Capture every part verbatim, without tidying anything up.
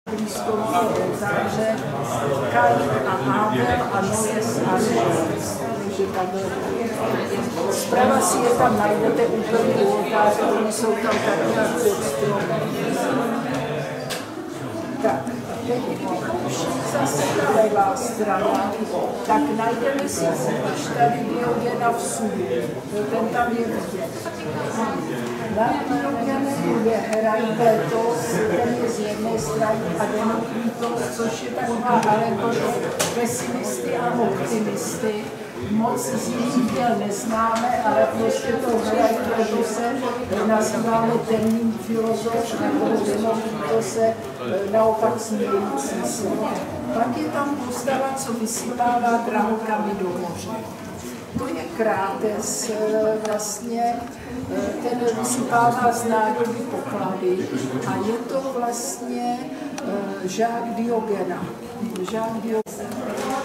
blízko oltáře Kain a Abel a Noé s Aršem. Zprava si je tam najdete úplně u oltáře, oni jsou tam taky na stromy. Tak, teď kdybychom šli zase ta levá strana, tak najdeme si už tady Diogena v Sudu. Ten tam je vidět. Na Diogenem je Herakleitos, ten je z jedné strany, a Demokritos, což je taková alegorie pesimisty a optimisty. Moc z nich děl neznáme, ale prostě to Herakleitose nazýváme temným filozof, nebo Demokritose naopak smějící se. Pak je tam postava, co vysypává drahokamy do moře. To je Krátes, vlastně ten vysypává z nádoby poklady a je to vlastně žák Diogena. Žák Diogena.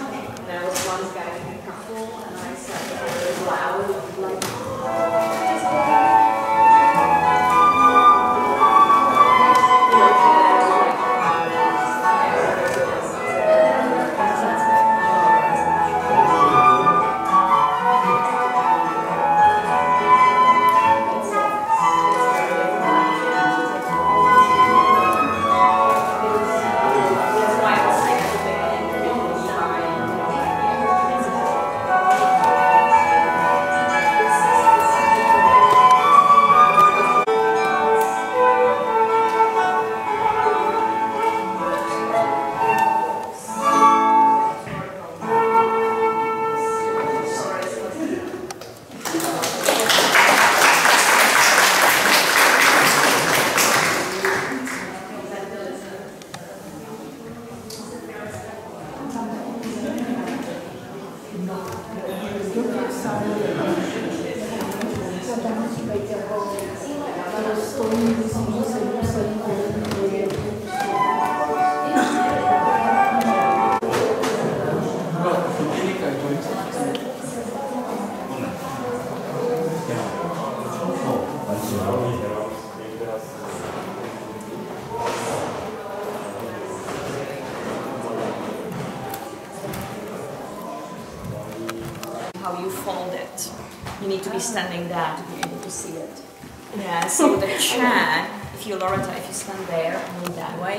How you fold it. You need to be standing there to be able to see it. Yeah, so the chair, if you lower it, if you stand there, move that way.